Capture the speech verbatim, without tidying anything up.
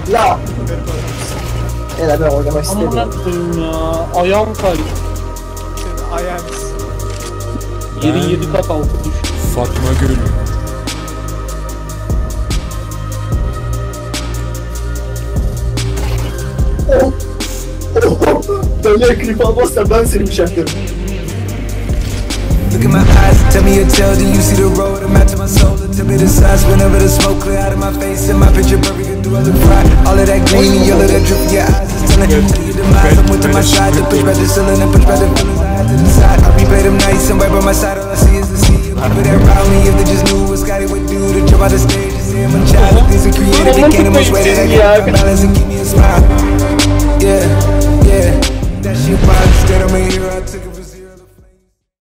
Ya. Evet ben oynamak istemiyorum. Amına koyayım ya. Ayağım kaydı. Senin ayağın. Yerin yedi kat altı düştü. Fatma Gül. Oh. Oh. Böyle klip almazsan ben seni bıçaklarım. Look in my eyes, tell me your tale, then you see the road. I'm out to my soul, tell me the size. Whenever the smoke clear out of my face, and my picture perfect, and do I look fly? All of that green and yellow that drip in your eyes is telling you your demise. I'm with to my side, to push back the ceiling and push back the feelings I had to decide. I replay them nights, and right by my side, all I see is the sea. People that round me, if they just knew what Scotty would do to jump out the stage and say I'm a child. Things are created, they can't much way that I get my balance and keep me a smile. Yeah, yeah, that shit box, that I'm a hero, I took it.